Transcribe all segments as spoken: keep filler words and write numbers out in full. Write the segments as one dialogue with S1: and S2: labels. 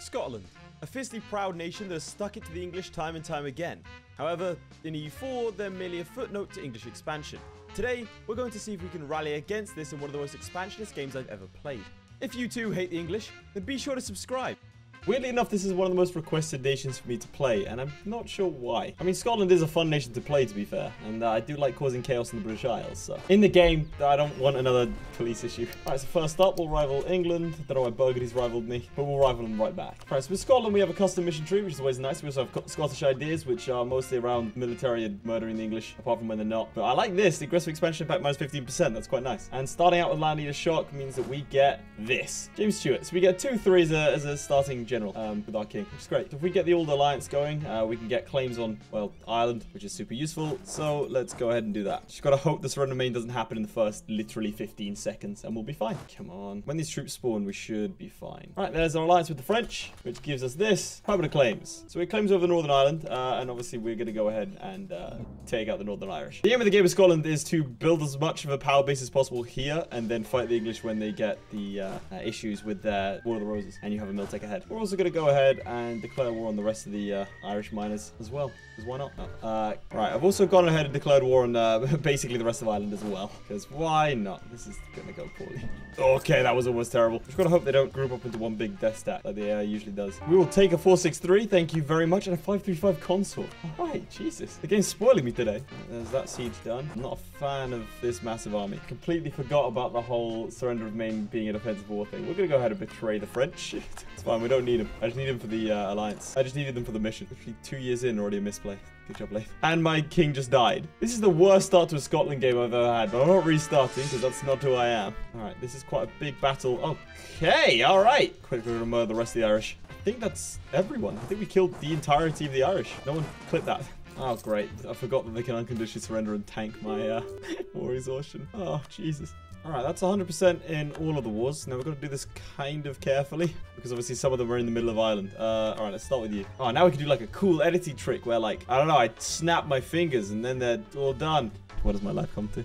S1: Scotland, a fiercely proud nation that has stuck it to the English time and time again. However, in E U four, they're merely a footnote to English expansion. Today, we're going to see if we can rally against this in one of the most expansionist games I've ever played. If you too hate the English, then be sure to subscribe. Weirdly enough, this is one of the most requested nations for me to play, and I'm not sure why. I mean, Scotland is a fun nation to play, to be fair, and uh, I do like causing chaos in the British Isles, so. In the game, I don't want another police issue. Alright, so first up, we'll rival England. Don't know why Burgundy's rivaled me, but we'll rival them right back. Alright, so with Scotland, we have a custom mission tree, which is always nice. We also have Scottish ideas, which are mostly around military and murdering the English, apart from when they're not. But I like this, the aggressive expansion impact minus fifteen percent. That's quite nice. And starting out with Land Leader Shock means that we get this. James Stewart. So we get two three as a, as a starting general um, with our king, which is great. So if we get the Old Alliance going, uh, we can get claims on, well, Ireland, which is super useful. So let's go ahead and do that. Just gotta hope the surrender main doesn't happen in the first literally fifteen seconds, and we'll be fine. Come on. When these troops spawn, we should be fine. All right, there's our alliance with the French, which gives us this. Permanent claims. So we claims over Northern Ireland, uh, and obviously we're gonna go ahead and uh, take out the Northern Irish. The aim of the game of Scotland is to build as much of a power base as possible here, and then fight the English when they get the uh, uh, issues with their War of the Roses, and you have a Miltech ahead. We're also gonna go ahead and declare war on the rest of the uh, Irish miners as well, because why not? Uh, right, I've also gone ahead and declared war on uh, basically the rest of Ireland as well, because why not? This is gonna go poorly. Okay, that was almost terrible. Just gotta hope they don't group up into one big death stack like the A I usually does. We will take a four six three, thank you very much, and a five three five consort. Alright, Jesus. The game's spoiling me today. There's that siege done. I'm not a fan of this massive army. Completely forgot about the whole surrender of Maine being a defensive war thing. We're gonna go ahead and betray the French. It's fine, we don't need them. I just need them for the uh, alliance. I just needed them for the mission. Actually, two years in, already a misplay. Good job, Leif. And my king just died. This is the worst start to a Scotland game I've ever had, but I'm not restarting because that's not who I am. All right, this is quite a big battle. Okay, all right. Quick, we're gonna murder the rest of the Irish. I think that's everyone. I think we killed the entirety of the Irish. No one clipped that. Oh, great. I forgot that they can unconditionally surrender and tank my uh, war exhaustion. Oh, Jesus. All right, that's one hundred percent in all of the wars. Now, we've got to do this kind of carefully because obviously some of them are in the middle of Ireland. Uh, all right, let's start with you. Oh, now we can do like a cool editing trick where like, I don't know, I snap my fingers and then they're all done. What does my life come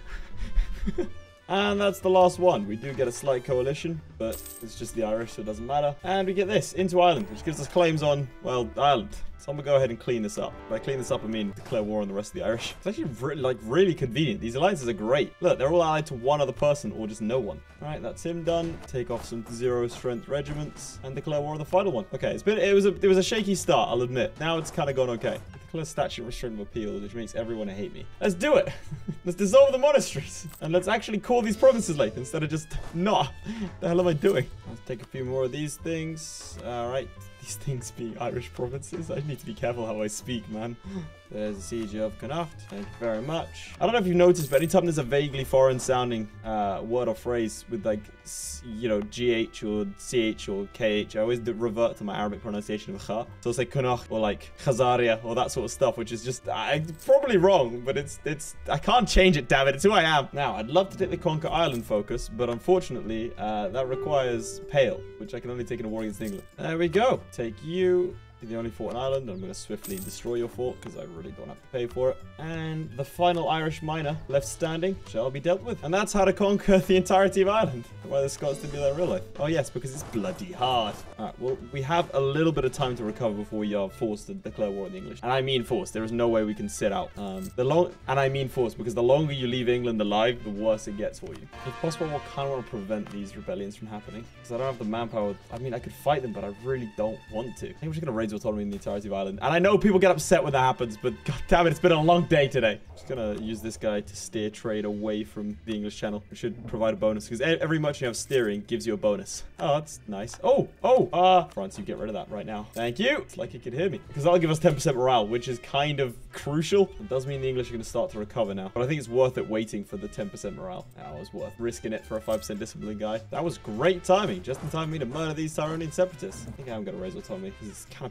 S1: to? And that's the last one. We do get a slight coalition, but it's just the Irish, so it doesn't matter. And we get this, into Ireland, which gives us claims on, well, Ireland. So I'm gonna go ahead and clean this up. By clean this up, I mean declare war on the rest of the Irish. It's actually really, like really convenient. These alliances are great. Look, they're all allied to one other person or just no one. All right, that's him done. Take off some zero strength regiments and declare war on the final one. Okay, it's been it was a it was a shaky start, I'll admit. Now it's kind of gone okay. Declare statute restraint of appeal, which makes everyone hate me. Let's do it. Let's dissolve the monasteries and let's actually call these provinces late instead of just not. The hell am I doing? Let's take a few more of these things. All right. These things being Irish provinces. I need to be careful how I speak, man. There's the siege of Connacht. Thank you very much. I don't know if you've noticed, but anytime there's a vaguely foreign sounding uh, word or phrase with like, you know, G H or C H or K H, I always revert to my Arabic pronunciation of Kha. So it's like Connacht or like Khazaria or that sort of stuff, which is just uh, probably wrong, but it's, it's, I can't change it, damn it. It's who I am. Now, I'd love to take the Conquer Ireland focus, but unfortunately, uh, that requires Pale, which I can only take in a war against England. There we go. Take you. You're the only fort in Ireland. I'm going to swiftly destroy your fort because I really don't have to pay for it. And the final Irish miner left standing shall be dealt with. And that's how to conquer the entirety of Ireland. Why the Scots didn't do that in real life. Oh yes, because it's bloody hard. Alright, well, we have a little bit of time to recover before we are forced to declare war on the English. And I mean forced. There is no way we can sit out. Um, the long And I mean forced because the longer you leave England alive, the worse it gets for you. If possible, I kind of want to prevent these rebellions from happening. Because I don't have the manpower. I mean, I could fight them, but I really don't want to. I think we're just going to raise autonomy in the entirety of Ireland. And I know people get upset when that happens, but god damn it, it's been a long day today. Just gonna use this guy to steer trade away from the English Channel. It should provide a bonus because every much you have steering gives you a bonus. Oh, that's nice. Oh, oh, uh, France, you get rid of that right now. Thank you. It's like it could hear me because that'll give us ten percent morale, which is kind of crucial. It does mean the English are going to start to recover now, but I think it's worth it waiting for the ten percent morale. Now it was worth risking it for a five percent discipline guy. That was great timing, just in time for me to murder these Tyronian separatists. I think I'm going to raise autonomy because it's kind of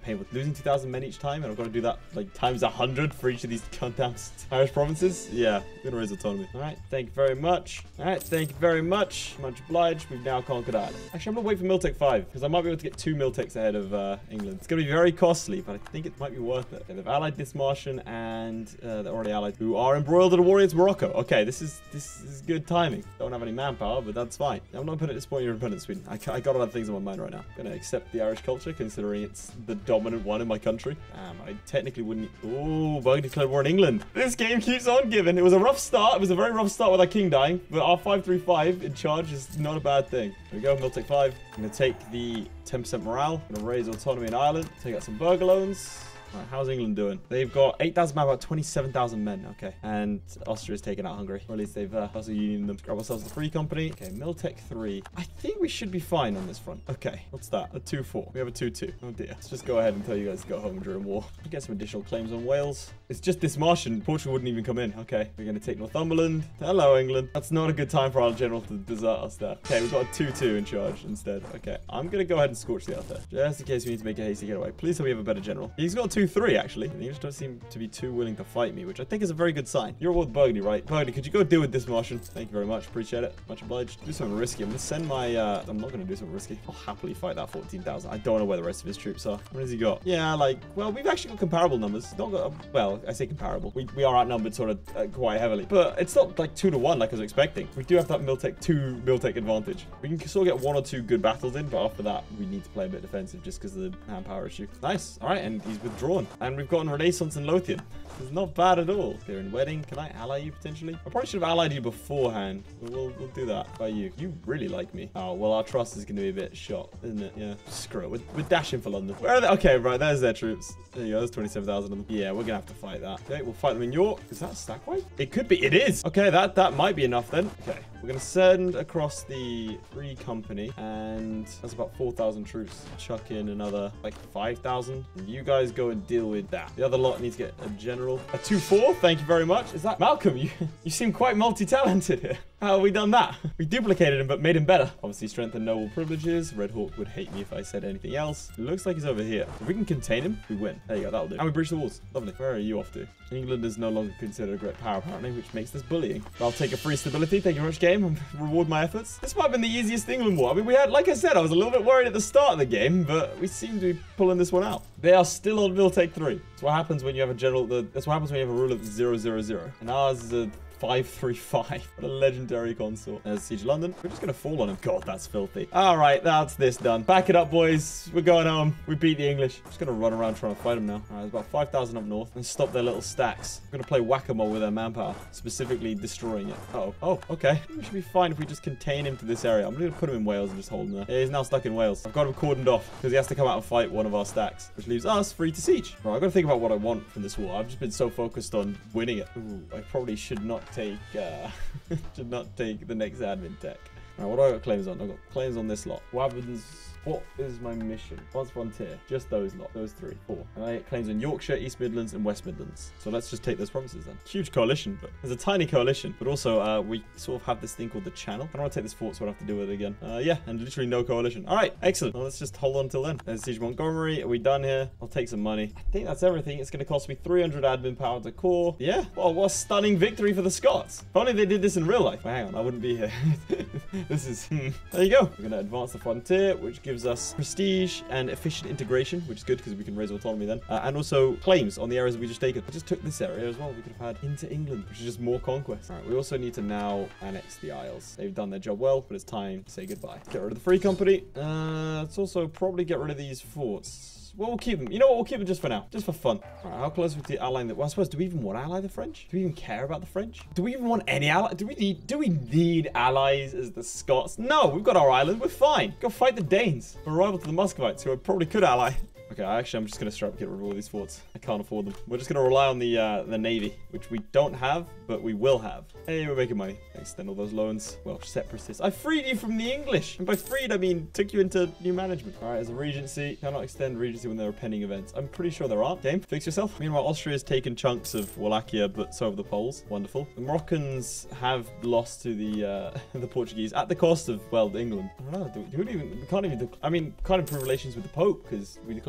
S1: painful. Losing two thousand men each time, and I've got to do that like times one hundred for each of these goddamn Irish provinces. Yeah, we're gonna raise autonomy. All right, thank you very much. All right, thank you very much. Much obliged. We've now conquered Ireland. Actually, I'm gonna wait for Miltech five because I might be able to get two Miltechs ahead of uh, England. It's gonna be very costly, but I think it might be worth it. Okay, they've allied this Martian, and uh, they're already allied who are embroiled in a war against Morocco. Okay, this is this is good timing. Don't have any manpower, but that's fine. I'm not putting at this point your independence, Sweden. I, I got a lot of things on my mind right now. I'm gonna accept the Irish culture, considering it's the dominant one in my country. Um, I technically wouldn't. Oh, Bug declared war in England. This game keeps on giving. It was a rough start. It was a very rough start with our king dying, but our five three five in charge is not a bad thing. There we go, Miltech five. I'm gonna take the ten percent morale. I'm gonna raise autonomy in Ireland. Take out some burger loans. Right, how's England doing? They've got eight thousand men, about twenty-seven thousand men. Okay. And Austria's taken out Hungary. Or at least they've uh, also unioned them. Grab ourselves the free company. Okay, Miltech three. I think we should be fine on this front. Okay, what's that? A two four. We have a two two. Oh dear. Let's just go ahead and tell you guys to go home during war. Get some additional claims on Wales. It's just this Martian. Portugal wouldn't even come in. Okay, we're going to take Northumberland. Hello, England. That's not a good time for our general to desert us there. Okay, we've got a two two in charge instead. Okay, I'm going to go ahead and scorch the earth there. Just in case we need to make a hasty getaway. Please tell me we have a better general. He's got a two three, actually. The English don't seem to be too willing to fight me, which I think is a very good sign. You're with Burgundy, right? Burgundy, could you go deal with this Martian? Thank you very much. Appreciate it. Much obliged. Do something risky. I'm going to send my... Uh, I'm not going to do something risky. I'll happily fight that fourteen thousand. I don't know where the rest of his troops are. What has he got? Yeah, like... Well, we've actually got comparable numbers. Not got... Well, I say comparable. We, we are outnumbered sort of uh, quite heavily. But it's not like two to one like I was expecting. We do have that Miltech two Miltech advantage. We can sort of get one or two good battles in, but after that, we need to play a bit defensive just because of the manpower issue. Nice. All right, and he's withdrawn. And we've gotten Renaissance in Lothian. It's not bad at all. They're in wedding. Can I ally you potentially? I probably should have allied you beforehand. But we'll, we'll do that by you. You really like me. Oh, well, our trust is going to be a bit shot, isn't it? Yeah. Screw it. We're, we're dashing for London. Where are they? Okay, right. There's their troops. There you go. There's twenty-seven thousand of them. Yeah, we're going to have to fight that. Okay, we'll fight them in York. Is that stack wide? It could be. It is. Okay, that, that might be enough then. Okay. We're going to send across the free company, and that's about four thousand troops. Chuck in another, like, five thousand. And you guys go and deal with that. The other lot needs to get a general. A two four, thank you very much. Is that Malcolm? You, you seem quite multi-talented here. How have we done that? We duplicated him, but made him better. Obviously, strength and noble privileges. Red Hawk would hate me if I said anything else. It looks like he's over here. If we can contain him, we win. There you go, that'll do. And we breach the walls. Lovely. Where are you off to? England is no longer considered a great power, apparently, which makes this bullying. I'll take a free stability. Thank you very much, game, and reward my efforts. This might have been the easiest England war. I mean, we had, like I said, I was a little bit worried at the start of the game, but we seem to be pulling this one out. They are still on Miltech three. That's what happens when you have a general. The, that's what happens when you have a ruler that's zero zero zero. And ours is a five three five. What a legendary consort. There's Siege London. We're just going to fall on him. God, that's filthy. All right, that's this done. Back it up, boys. We're going home. We beat the English. I'm just going to run around trying to fight them now. All right, there's about five thousand up north and stop their little stacks. We're going to play whack-a-mole with their manpower, specifically destroying it. Uh oh. Oh, okay. We should be fine if we just contain him to this area. I'm going to put him in Wales and just hold him there. Yeah, he's now stuck in Wales. I've got him cordoned off because he has to come out and fight one of our stacks, which leaves us free to siege. Right, I've got to think about what I want from this war. I've just been so focused on winning it. Ooh, I probably should not take... Uh, should not take the next admin tech. Alright, what do I got claims on? I've got claims on this lot. What happens? What is my mission? What's frontier? Just those lot. Those three. Four. And I get claims on Yorkshire, East Midlands, and West Midlands. So let's just take those provinces then. Huge coalition, but there's a tiny coalition. But also, uh, we sort of have this thing called the Channel. I don't want to take this fort, so I don't have to deal with it again. Uh, yeah, and literally no coalition. Alright, excellent. Well, let's just hold on till then. There's Siege Montgomery. Are we done here? I'll take some money. I think that's everything. It's going to cost me three hundred admin power to core. Yeah. Well, what a stunning victory for the Scots. If only they did this in real life. Well, hang on, I wouldn't be here. This is... Hmm. There you go. We're going to advance the frontier, which gives us prestige and efficient integration, which is good because we can raise autonomy then. Uh, and also claims on the areas that we just taken. I just took this area as well. We could have had into England, which is just more conquest. All right, we also need to now annex the Isles. They've done their job well, but it's time to say goodbye. Get rid of the free company. Uh, let's also probably get rid of these forts. Well, we'll keep them. You know what? We'll keep them just for now. Just for fun. All right, how close are we to allying the... Well, I suppose, do we even want to ally the French? Do we even care about the French? Do we even want any ally? Do we need... Do we need allies as the Scots? No, we've got our island. We're fine. Go fight the Danes. We're rival to the Muscovites, who I probably could ally. Okay, actually, I'm just going to straight up get rid of all these forts. I can't afford them. We're just going to rely on the uh, the Navy, which we don't have, but we will have. Hey, we're making money. Extend all those loans. Well, separatists. I freed you from the English. And by freed, I mean took you into new management. All right, as a regency, cannot extend regency when there are pending events. I'm pretty sure there aren't. Game, fix yourself. Meanwhile, Austria has taken chunks of Wallachia, but so have the Poles. Wonderful. The Moroccans have lost to the uh, the Portuguese at the cost of, well, England. I don't know. Do we, do we even... We can't even... I mean, can't improve relations with the Pope because we declared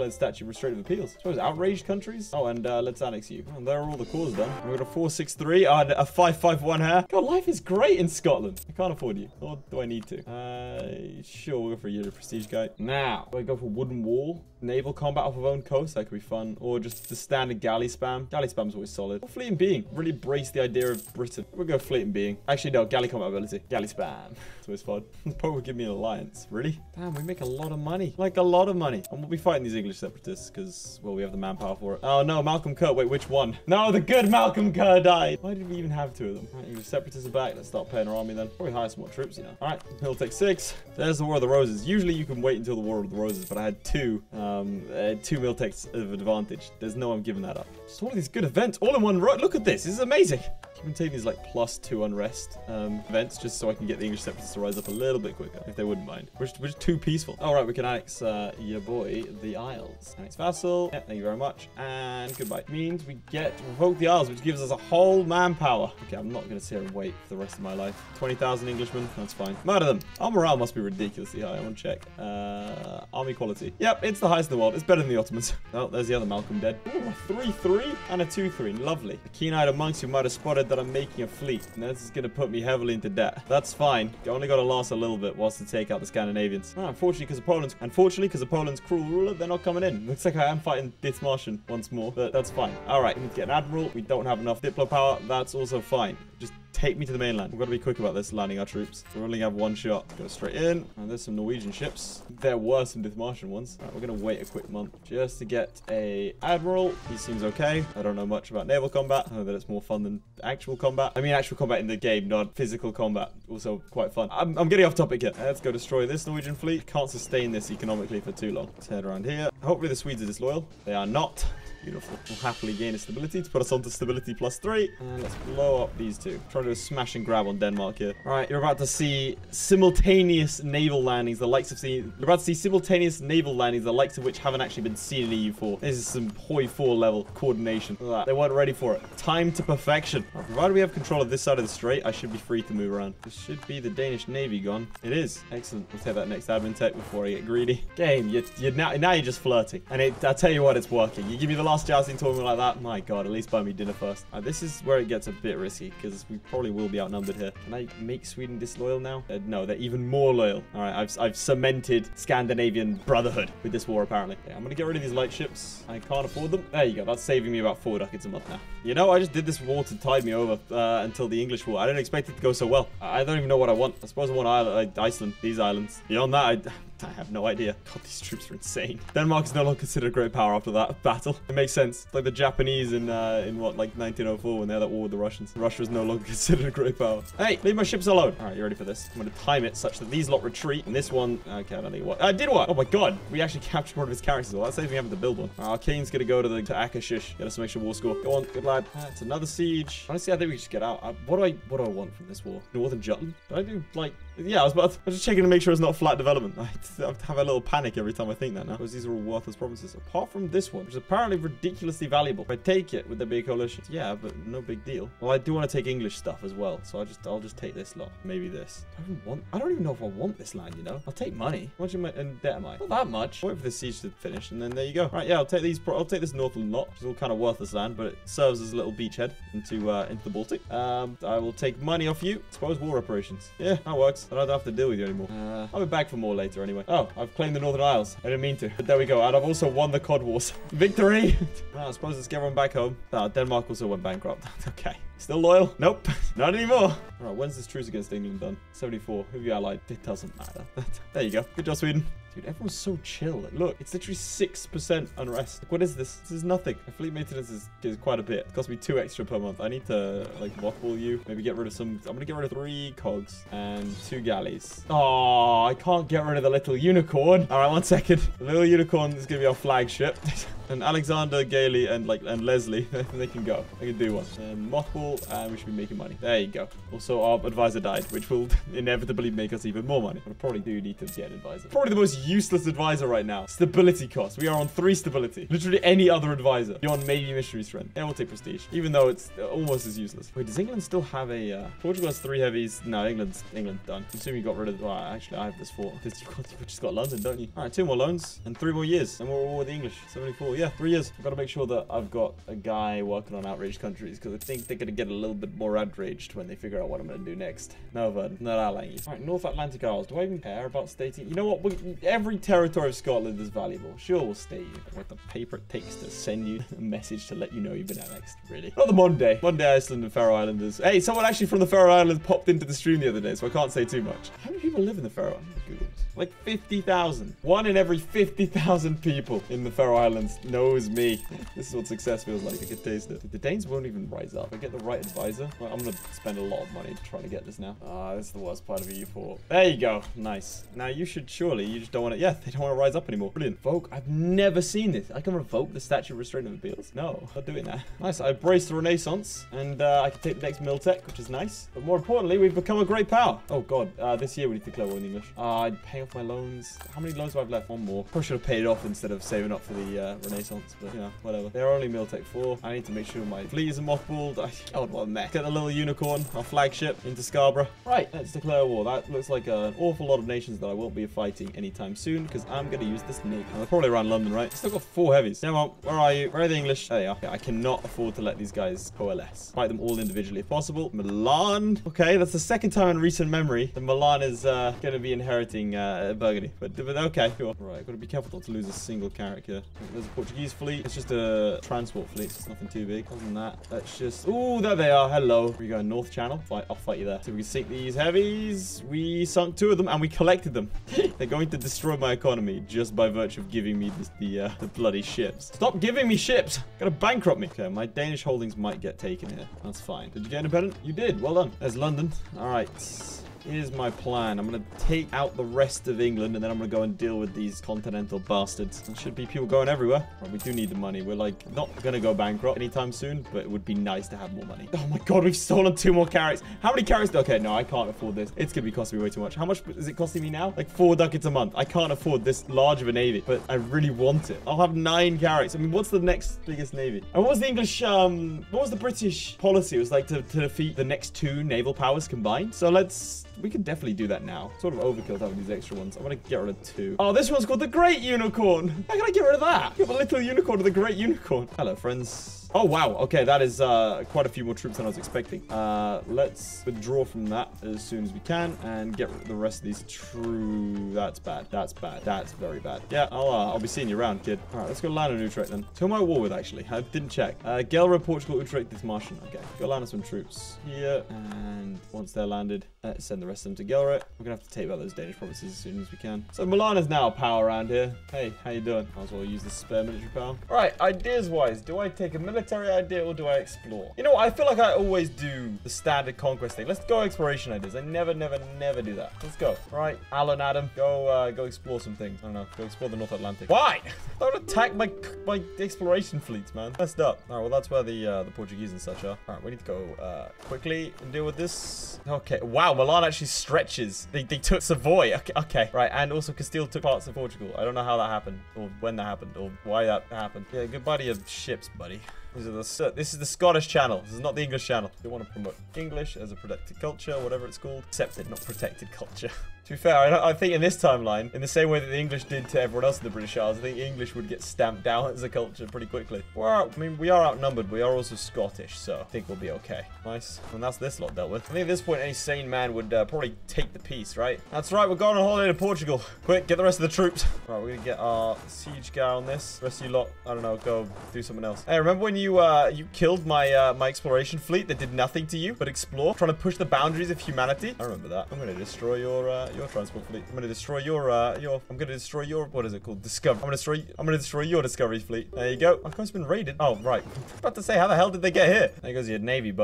S1: the statute of restrictive appeals. I suppose outraged countries. Oh, and uh, let's annex you. Oh, there are all the cores done. We've got a four six three. Oh, and a five five one here. God, life is great in Scotland. I can't afford you. Or do I need to? Uh, sure, we'll go for a year of prestige guy. Now, do I go for wooden wall? Naval combat off of own coast? That could be fun. Or just the standard galley spam. Galley spam's always solid. Or fleet and being. Really embrace the idea of Britain. We'll go fleet and being. Actually, no. Galley combat ability. Galley spam. It's always fun. Pope would give me an alliance. Really? Damn, we make a lot of money. Like, a lot of money. And we'll be fighting these English separatists because, well, we have the manpower for it. Oh, no. Malcolm Kerr. Wait, which one? No, the good Malcolm Kerr died. Why did we even have two of them? Right, English separatists are back. Let's start paying our army then. Probably hire some more troops, you know. All right. Hill take six. There's the War of the Roses. Usually you can wait until the War of the Roses, but I had two, um, uh, two mil techs of advantage. There's no one giving that up. Just all of these good events all in one row. Look at this. This is amazing. You can take these like plus two unrest um, events just so I can get the English separatists to rise up a little bit quicker, if they wouldn't mind. We're just, we're just too peaceful. All right, we can annex uh, your boy, the Isles. Annex vassal. Yeah, thank you very much. And goodbye. Means we get to revoke the Isles, which gives us a whole manpower. Okay, I'm not going to sit here and wait for the rest of my life. twenty thousand Englishmen. That's fine. Murder them. Our morale must be ridiculously high. I want to check. Uh, army quality. Yep, it's the highest in the world. It's better than the Ottomans. Oh, there's the other Malcolm dead. Ooh, a three three and a two three. Lovely. The keen-eyed amongst you might have spotted that I'm making a fleet. And this is going to put me heavily into debt. That's fine. You only got to last a little bit whilst to take out the Scandinavians. Oh, unfortunately, because of Poland's unfortunately because of Poland's cruel ruler, they're not coming in. Looks like I am fighting Dithmarschen once more, but that's fine. All right, we need to get an admiral. We don't have enough diplo power. That's also fine. Just take me to the mainland. We've got to be quick about this, landing our troops. We only have one shot. Go straight in. And there's some Norwegian ships. There were some Dithmarschen ones. All right, we're going to wait a quick month just to get a admiral. He seems okay. I don't know much about naval combat. I know that it's more fun than actual combat. I mean, actual combat in the game, not physical combat. Also quite fun. I'm, I'm getting off topic here. Let's go destroy this Norwegian fleet. Can't sustain this economically for too long. Let's head around here. Hopefully the Swedes are disloyal. They are not. Beautiful. We'll happily gain a stability to put us onto stability plus three. And let's blow up these two. Try to do a smash and grab on Denmark here. All right, you're about to see simultaneous naval landings, the likes of seeing. You're about to see simultaneous naval landings, the likes of which haven't actually been seen in E U four. This is some Hoi four level coordination. Look at that. They weren't ready for it. Time to perfection. Right, provided we have control of this side of the strait, I should be free to move around. This should be the Danish Navy gone. It is. Excellent. We'll take that next admin tech before I get greedy. Game, you're, you're now, now you're just flirting. And it, I'll tell you what, it's working. You give me the last jousting tournament like that, my god, at least buy me dinner first. Right, this is where it gets a bit risky because we probably will be outnumbered here. Can I make Sweden disloyal now? Uh, no, they're even more loyal. All right, I've, I've cemented Scandinavian brotherhood with this war, apparently. Okay, I'm going to get rid of these light ships. I can't afford them. There you go. That's saving me about four ducats a month now. You know, I just did this war to tide me over uh, until the English war. I didn't expect it to go so well. I don't even know what I want. I suppose I want Ireland, Iceland, these islands. Beyond that, I... I have no idea. God, these troops are insane. Denmark is no longer considered a great power after that battle. It makes sense. It's like the Japanese in, uh, in what, like nineteen oh four when they had that war with the Russians. Russia is no longer considered a great power. Hey, leave my ships alone. All right, you ready for this? I'm going to time it such that these lot retreat. And this one, okay, I don't think it worked. I did what? Oh my god. We actually captured one of his characters. Well, that saves me having to build one. Our king's going to go to the to Akashish. Get us some extra war score. Go on, good lad. That's another siege. Honestly, I think we should get out. I, what do I what do I want from this war? Northern Jutland? Did I do, like... Yeah, I was, about to, I was just checking to make sure it's not flat development. I have a little panic every time I think that now. Because these are all worthless provinces. Apart from this one, which is apparently ridiculously valuable. If I take it, would there be a coalition? Yeah, but no big deal. Well, I do want to take English stuff as well. So I just, I'll just take this lot. Maybe this. I don't want, I don't even know if I want this land, you know? I'll take money. How much am I in debt am I? Not that much. I'll wait for the siege to finish and then there you go. All right, yeah, I'll take these, I'll take this Northland lot, which is all kind of worthless land, but it serves as a little beachhead into, uh, into the Baltic. Um, I will take money off you. Suppose war reparations. Yeah, that works. I don't have to deal with you anymore. Uh, I'll be back for more later anyway. Oh, I've claimed the Northern Isles. I didn't mean to, but there we go. And I've also won the Cod Wars. Victory! Oh, I suppose let's get everyone back home. Oh, Denmark also went bankrupt. Okay. Still loyal? Nope. Not anymore. All right, when's this truce against England done? seventy-four. Who have you allied? It doesn't matter. There you go. Good job, Sweden. Dude, everyone's so chill. Like, look, it's literally six percent unrest. Like, what is this? This is nothing. My fleet maintenance is, is quite a bit. It costs me two extra per month. I need to, like, mothball you. Maybe get rid of some... I'm going to get rid of three cogs and two galleys. Oh, I can't get rid of the little unicorn. All right, one second. The little unicorn is going to be our flagship. And Alexander, Gailey, and like and Leslie, they can go. They can do one. And mothball, and we should be making money. There you go. Also, our advisor died, which will inevitably make us even more money. But I probably do need to get an advisor. Probably the most useless advisor right now. Stability cost. We are on three stability. Literally any other advisor beyond maybe missionary strength. Yeah, we'll take prestige, even though it's almost as useless. Wait, does England still have a? Uh, Portugal has three heavies. No, England's England done. I'm assuming you got rid of. Well, actually, I have this four. This you just got London, don't you? All right, two more loans and three more years, and we're all with the English. seventy-four. Yeah, three years. I've got to make sure that I've got a guy working on outraged countries because I think they're gonna get a little bit more outraged when they figure out what I'm gonna do next. No, Vernon, not allowing you. All right, North Atlantic Isles. Do I even care about stating? You know what? We, every territory of Scotland is valuable. Sure, we'll state you. What the paper it takes to send you a message to let you know you've been annexed. Really? Not the Monday. Monday, Iceland and Faroe Islanders. Hey, someone actually from the Faroe Islands popped into the stream the other day, so I can't say too much. How many people live in the Faroe Islands? Google. Like fifty thousand. One in every fifty thousand people in the Faroe Islands knows me. This is what success feels like. I can taste it. The Danes won't even rise up. I get the right advisor. Well, I'm going to spend a lot of money trying to get this now. Ah, uh, this is the worst part of E U four. There you go. Nice. Now you should surely, you just don't want to, yeah, they don't want to rise up anymore. Brilliant. Revoke. I've never seen this. I can revoke the statute of restraint of appeals. No, not doing that. Nice. I embraced the Renaissance and uh, I can take the next Miltech, which is nice. But more importantly, we've become a great power. Oh God. Uh, this year we need to declare war in English. Uh, I'd pay off my loans. How many loans do I have left? One more. Probably should have paid it off instead of saving up for the uh, Renaissance, but you know, whatever. They're only Miltech four. I need to make sure my fleet isn't mothballed. I, oh, what a mess. Get the little unicorn, our flagship, into Scarborough. Right, let's declare war. That looks like an awful lot of nations that I won't be fighting anytime soon because I'm going to use this navy. And they're probably around London, right? Still got four heavies. Come on, where are you? Where are the English? There they are. Okay, I cannot afford to let these guys coalesce. Fight them all individually if possible. Milan. Okay, that's the second time in recent memory that Milan is uh, going to be inheriting uh, Burgundy. But, but okay, cool. Right, got to be careful not to lose a single character. There's a Portuguese fleet. It's just a transport fleet, so it's nothing too big. Other than that, let's just... Oh, there they are. Hello. We go North Channel. Fight, I'll fight you there. So we can sink these heavies. We sunk two of them and we collected them. They're going to destroy my economy just by virtue of giving me this, the uh, the bloody ships. Stop giving me ships. Gonna bankrupt me. Okay, my Danish holdings might get taken here. That's fine. Did you get independent? You did. Well done. There's London. All right. Here's my plan. I'm going to take out the rest of England, and then I'm going to go and deal with these continental bastards. There should be people going everywhere. Right, we do need the money. We're, like, not going to go bankrupt anytime soon, but it would be nice to have more money. Oh, my God. We've stolen two more carrots. How many carrots? Okay, no, I can't afford this. It's going to be costing me way too much. How much is it costing me now? Like, four ducats a month. I can't afford this large of a navy, but I really want it. I'll have nine carrots. I mean, what's the next biggest navy? And what was the English, um, what was the British policy? It was, like, to, to defeat the next two naval powers combined. So let's... We can definitely do that now. Sort of overkill having these extra ones. I'm going to get rid of two. Oh, this one's called the Great Unicorn. How can I get rid of that? You have a little unicorn to the Great Unicorn. Hello, friends. Oh, wow. Okay, that is uh, quite a few more troops than I was expecting. Uh, let's withdraw from that as soon as we can and get rid of the rest of these true... That's bad. That's bad. That's very bad. Yeah, I'll, uh, I'll be seeing you around, kid. All right, let's go land on Utrecht then. Who am I at war with, actually? I didn't check. Uh, Gelre, Portugal, Utrecht, this Martian. Okay, go land on some troops here. And once they're landed, let's send the rest of them to Gelre. We're going to have to take out those Danish provinces as soon as we can. So Milan is now a power around here. Hey, how you doing? Might as well use the spare military power. All right, ideas-wise, do I take a military military idea or do I explore? You know what? I feel like I always do the standard conquest thing. Let's go exploration ideas. I never, never, never do that. Let's go. All right, Alan, Adam, go uh, go explore some things. I don't know. Go explore the North Atlantic. Why? Don't attack my my exploration fleets, man. Messed up. All right, well, that's where the uh, the Portuguese and such are. All right, we need to go uh, quickly and deal with this. Okay. Wow, Milan actually stretches. They, they took Savoy. Okay, okay. Right, and also Castile took parts of Portugal. I don't know how that happened or when that happened or why that happened. Yeah, goodbye to your ships, buddy. These are the, this is the Scottish channel. This is not the English channel. We want to promote English as a protected culture, whatever it's called. Accepted, not protected culture. To be fair, I, I think in this timeline, in the same way that the English did to everyone else in the British Isles, I think English would get stamped down as a culture pretty quickly. We're out, I mean, we are outnumbered. We are also Scottish, so I think we'll be okay. Nice. And that's this lot dealt with. I think at this point, any sane man would uh, probably take the peace, right? That's right. We're going on holiday to Portugal. Quick, get the rest of the troops. Right, we're going to get our siege guy on this. The rest of you lot, I don't know, go do something else. Hey, remember when you uh, you killed my uh, my exploration fleet that did nothing to you but explore? Trying to push the boundaries of humanity? I remember that. I'm going to destroy your uh, your transport fleet. I'm going to destroy your uh, your. I'm going to destroy your. What is it called? Discover. I'm going to destroy. I'm going to destroy your discovery fleet. There you go. My coast's been raided. Oh right. I was about to say, how the hell did they get here? There goes your navy, buddy.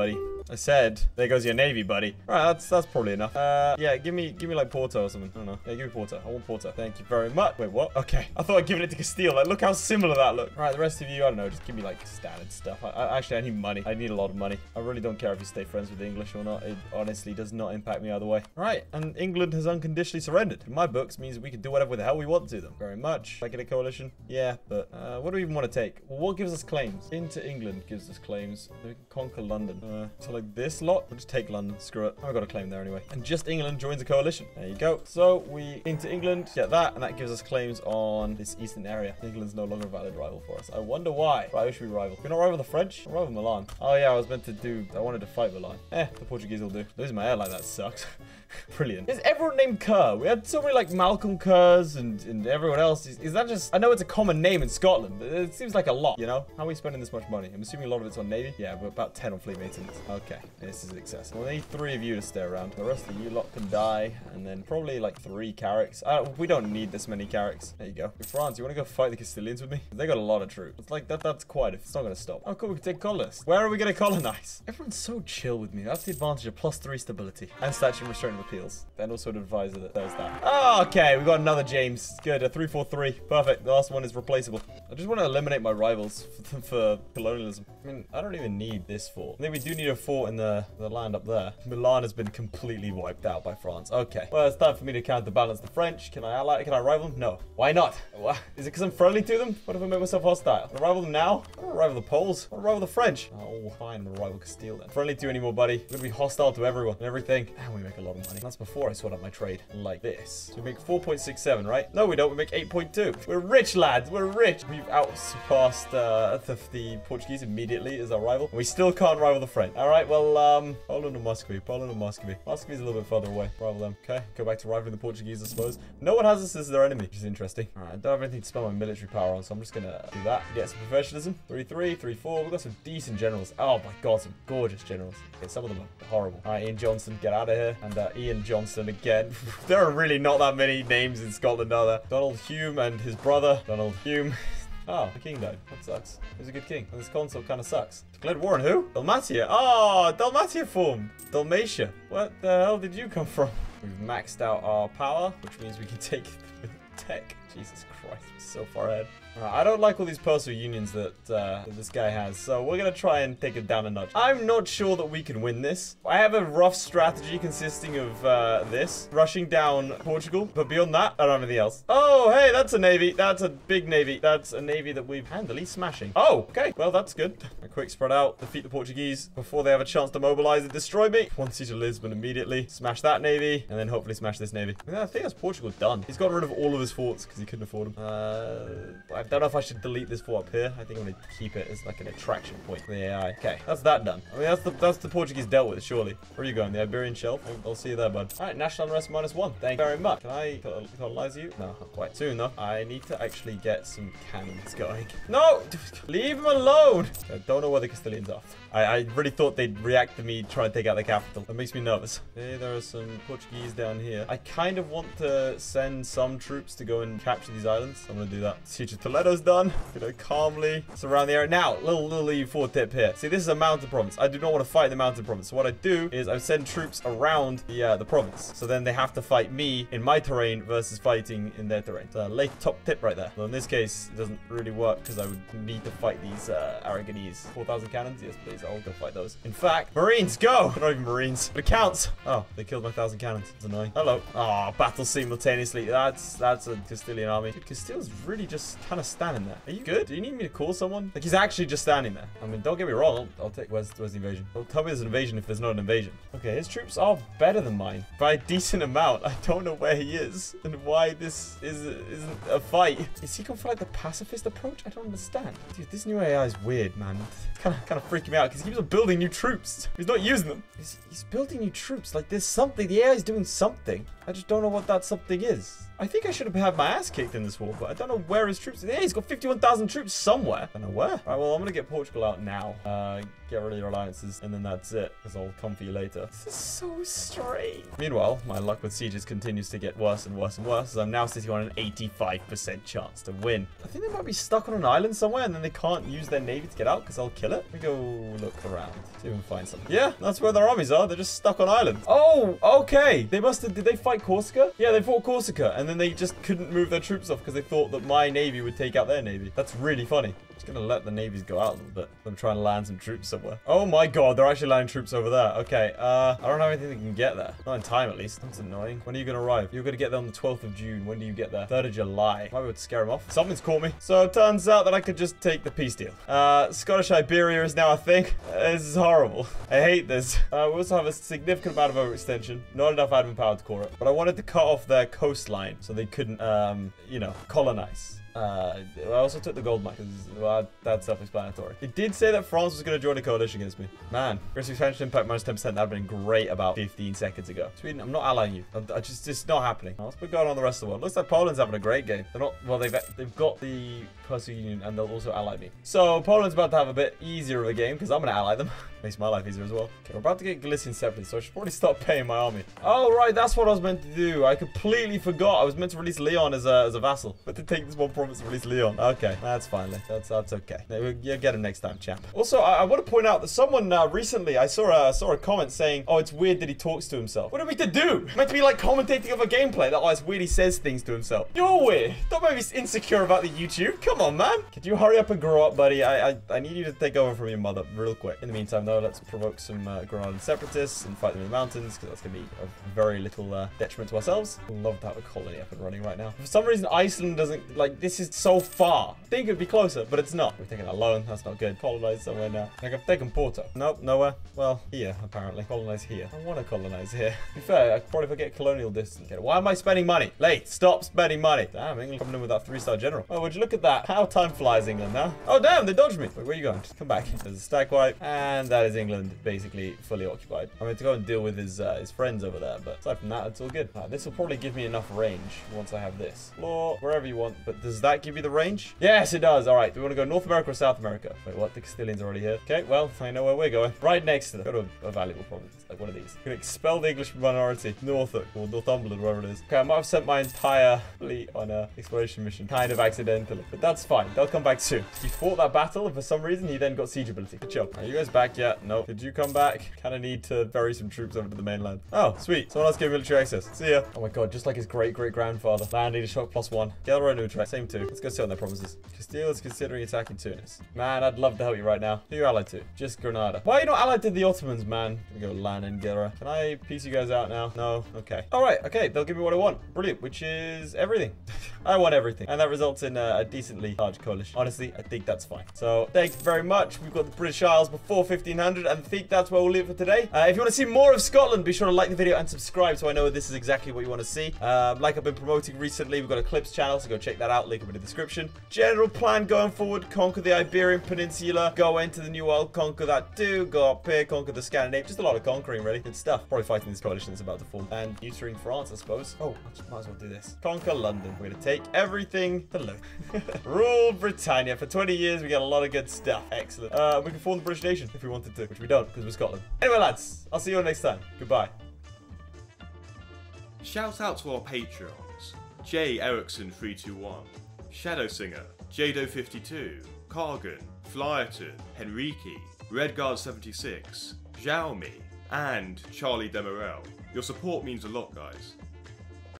S1: I said, there goes your navy, buddy. All right, that's that's probably enough. Uh, yeah, give me give me like Porto or something. I don't know. Yeah, give me Porto. I want Porto. Thank you very much. Wait, what? Okay. I thought I'd given it to Castile. Like, look how similar that looked. All right, the rest of you, I don't know. Just give me like standard stuff. I, I actually I need money. I need a lot of money. I really don't care if you stay friends with the English or not. It honestly does not impact me either way. Right, and England has unconditionally surrendered. In my books, means we can do whatever the hell we want to them. Very much. Like in a coalition? Yeah, but uh, what do we even want to take? Well, what gives us claims? Into England gives us claims. We can conquer London. Uh, so like this lot, we'll just take London. Screw it. I've got a claim there anyway. And just England joins a coalition. There you go. So we into England, get that, and that gives us claims on this eastern area. England's no longer a valid rival for us. I wonder why. Right, who should we rival? We're not rival the French? We'll rival Milan. Oh yeah, I was meant to do, I wanted to fight Milan. Eh, the Portuguese will do. Losing my air like that sucks. Brilliant. Is everyone named Kerr? We had so many like Malcolm Kerrs and, and everyone else. Is, is that just, I know it's a common name in Scotland, but it seems like a lot, you know? How are we spending this much money? I'm assuming a lot of it's on Navy. Yeah, but about ten on fleet maintenance. Okay, this is excessive. We'll need three of you to stay around. The rest of you lot can die, and then probably like three Carracks. Uh, we don't need this many Carracks. There you go. Hey, France, you want to go fight the Castilians with me? They got a lot of troops. It's like, that. that's quite, it's not going to stop. Oh, cool, we can take colonists. Where are we going to colonize? Everyone's so chill with me. That's the advantage of plus three stability and statute and restraint of appeals. Then also an advisor that does that. Oh, okay, we got another James. Good, a three four three. Perfect. The last one is replaceable. I just want to eliminate my rivals for, for colonialism. I mean, I don't even need this fort. I think we do need a fort in the, the land up there. Milan has been completely wiped out by France. Okay. Well, it's time for me to counterbalance the French. Can I ally? Can I rival them? No. Why not? What? Is it because I'm friendly to them? What if I make myself hostile? I rival them now? I don't rival the Poles. I rival the French. Oh, fine. I'm gonna rival Castile then. Friendly to you anymore, buddy. I'm gonna be hostile to everyone and everything. And we make a lot of money. That's before I sort out my trade like this. So we make four point six seven, right? No, we don't. We make eight point two. We're rich, lads. We're rich. We've outsurpassed uh, the, the Portuguese immediately as our rival. We still can't rival the French. All right, well, um, Poland and Muscovy. Poland and Muscovy. Muscovy's a little bit further away. Rival them. Okay, go back to rivaling the Portuguese, I suppose. No one has us as their enemy, which is interesting. All right, I don't have anything to spend my military power on, so I'm just gonna do that. Get some professionalism. three three, three four. We've got some decent generals. Oh my god, some gorgeous generals. Okay, some of them are horrible. All right, Ian Johnson, get out of here. And uh, Ian Johnson again. There are really not that many names in Scotland, are there? Donald Hume and his brother, Donald Hume. Oh, the king died. That sucks. He was a good king. And this console kind of sucks. Declared war on who? Dalmatia. Oh, Dalmatia formed. Dalmatia. What the hell did you come from? We've maxed out our power, which means we can take tech. Jesus Christ, we're so far ahead. Right, I don't like all these personal unions that, uh, that this guy has, so we're gonna try and take it down a notch. I'm not sure that we can win this. I have a rough strategy consisting of uh, this, rushing down Portugal, but beyond that, I don't have anything else. Oh, hey, that's a navy. That's a big navy. That's a navy that we've handily smashing. Oh, okay, well, that's good. A quick spread out, defeat the Portuguese before they have a chance to mobilize and destroy me. One siege of Lisbon immediately, smash that navy, and then hopefully smash this navy. I, mean, I think that's Portugal done. He's got rid of all of his forts because he couldn't afford them. Uh, I don't know if I should delete this fort up here. I think I'm going to keep it as like an attraction point for the A I. Okay, that's that done. I mean, that's the that's the Portuguese dealt with, surely. Where are you going? The Iberian Shelf? I'll, I'll see you there, bud. All right, national unrest minus one. Thank you very much. Can I colonize you? No, not quite. Soon, though. I need to actually get some cannons going. No! Leave him alone! I don't know where the Castilians are. I, I really thought they'd react to me trying to take out the capital. That makes me nervous. Okay, there are some Portuguese down here. I kind of want to send some troops to go and capture these islands. I'm going to do that. Siege of Toledo's done. Gonna calmly surround the area. Now, little little E four tip here. See, this is a mountain province. I do not want to fight the mountain province. So what I do is I send troops around the uh, the province. So then they have to fight me in my terrain versus fighting in their terrain. So, late top tip right there. So in this case, it doesn't really work because I would need to fight these uh, Aragonese. four thousand cannons? Yes, please. I'll go fight those. In fact, Marines, go! Not even Marines. But it counts. Oh, they killed my one thousand cannons. That's annoying. Hello. Oh, battle simultaneously. That's that's a Castilian army. Dude, Castile's really just kind of standing there. Are you good? Do you need me to call someone? Like, he's actually just standing there. I mean, don't get me wrong. I'll, I'll take... Where's, where's the invasion? Don't tell me there's an invasion if there's not an invasion. Okay, his troops are better than mine. By a decent amount. I don't know where he is and why this is, isn't a fight. Is he going for, like, the pacifist approach? I don't understand. Dude, this new A I is weird, man. It's kind of, kind of freaking me out because he keeps on building new troops. He's not using them. He's, he's building new troops. Like, there's something. The A I is doing something. I just don't know what that something is. I think I should have had my ass kicked in this war, but I don't know where his troops are. Yeah, he's got fifty-one thousand troops somewhere. I don't know where. All right, well, I'm going to get Portugal out now. Uh, get rid of your alliances, and then that's it, because I'll come for you later. This is so strange. Meanwhile, my luck with sieges continues to get worse and worse and worse, as I'm now sitting on an eighty-five percent chance to win. I think they might be stuck on an island somewhere, and then they can't use their navy to get out, because I'll kill it. Let me go look around. See if we can find something. Yeah, that's where their armies are. They're just stuck on islands. Oh, okay. They must have... Did they fight Corsica? Yeah, they fought Corsica, and then they just couldn't move their troops off because they thought that my navy would take out their navy. That's really funny. Just gonna let the navies go out a little bit. I'm trying to land some troops somewhere. Oh my god, they're actually landing troops over there. Okay, uh, I don't have anything that can get there. Not in time, at least. That's annoying. When are you gonna arrive? You're gonna get there on the twelfth of June. When do you get there? third of July. Might be able to scare them off. Something's caught me. So it turns out that I could just take the peace deal. Uh, Scottish Iberia is now a thing. Uh, this is horrible. I hate this. Uh, we also have a significant amount of overextension. Not enough admin power to core it. But I wanted to cut off their coastline so they couldn't, um, you know, colonize. Uh, I also took the gold mine, because well, that's self-explanatory. It did say that France was going to join a coalition against me. Man, risk expansion impact minus ten percent. That would have been great about fifteen seconds ago. Sweden, I'm not allying you. I'm, I just, it's not happening. What's been going on in the rest of the world? Looks like Poland's having a great game. They're not, well, they've, they've got the Personal Union, and they'll also ally me. So Poland's about to have a bit easier of a game, because I'm going to ally them. Makes my life easier as well. Okay, we're about to get Galician separately, so I should probably start paying my army. Oh, right, that's what I was meant to do. I completely forgot. I was meant to release Leon as a, as a vassal. But to take this one province and release Leon. Okay, that's fine. That's that's okay. You'll get him next time, champ. Also, I, I want to point out that someone uh, recently, I saw a, saw a comment saying, oh, it's weird that he talks to himself. What are we to do? Meant to be like commentating of a gameplay. That, oh, it's weird he says things to himself. You're weird. Don't make me insecure about the YouTube. Come on, man. Could you hurry up and grow up, buddy? I, I, I need you to take over from your mother real quick. In the meantime, though, let's provoke some uh, Granadan separatists and fight them in the mountains, because that's going to be of very little uh, detriment to ourselves. We'll love to have a colony up and running right now. For some reason, Iceland doesn't, like, this is so far. I think it'd be closer, but it's not. We're taking a loan. That's not good. Colonize somewhere now. Like, I've taken Porto. Nope, nowhere. Well, here, apparently. Colonize here. I want to colonize here. To be fair, I could probably forget colonial distance. Why am I spending money? Late. Stop spending money. Damn, England coming in with that three-star general. Oh, would you look at that? How time flies, England, now. Oh, damn, they dodged me. Wait, where are you going? Just come back. There's a stack wipe, and that is England basically fully occupied. I'm going to go and deal with his uh, his friends over there, but aside from that, it's all good. Uh, this will probably give me enough range once I have this. Explore wherever you want, but does that give you the range? Yes, it does. All right, do we want to go North America or South America? Wait, what? The Castilians are already here. Okay, well, I know where we're going. Right next to them. Go to a, a valuable province, like one of these. We're going to expel the English minority. Norfolk or Northumberland, wherever it is. Okay, I might have sent my entire fleet on a exploration mission, kind of accidentally, but that's fine. They'll come back soon. He fought that battle, and for some reason, he then got siege ability. Good job. Are you guys back yet? No. Did you come back? Kind of need to ferry some troops over to the mainland. Oh, sweet. Someone else gave military access. See ya. Oh my god, just like his great-great-grandfather. Land leader shock plus one. Gelra and Utrecht, same two. Let's go sit on their provinces. Castile is considering attacking Tunis. Man, I'd love to help you right now. Who are you allied to? Just Granada. Why are you not allied to the Ottomans, man? I'm gonna go land in Gelra. Can I piece you guys out now? No? Okay. Alright, okay. They'll give me what I want. Brilliant. Which is everything. I want everything. And that results in uh, a decently large coalition. Honestly, I think that's fine. So, thank you very much. We've got the British Isles before fifteen hundred, and I think that's where we'll leave it for today. Uh, if you want to see more of Scotland, be sure to like the video and subscribe so I know this is exactly what you want to see. Uh, like I've been promoting recently, we've got a Clips channel, so go check that out. Link up in the description. General plan going forward, conquer the Iberian Peninsula, go into the New World, conquer that too, go up here, conquer the Scandinavia. Just a lot of conquering, really. Good stuff. Probably fighting this coalition that's about to form. And neutering France, I suppose. Oh, I just might as well do this. Conquer London. We're going to take everything to London. Rule Britannia. For twenty years, we got a lot of good stuff. Excellent. Uh, we can form the British nation if we wanted to, which we don't, because we're Scotland. Anyway, lads, I'll see you all next time. Goodbye.
S2: Shout out to our Patreons: Jay Erickson three two one, Shadow Singer, Jado fifty-two, Kargan, Flyerton, Henrique, Redguard seventy-six, Xiaomi, and Charlie Demerel. Your support means a lot, guys.